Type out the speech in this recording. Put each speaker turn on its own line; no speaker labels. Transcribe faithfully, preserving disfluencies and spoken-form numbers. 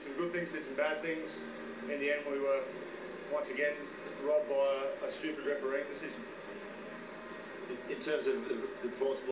some good things, did some bad things. In the end, we were once again robbed by a, a stupid refereeing decision.
In, in terms of the, the performance.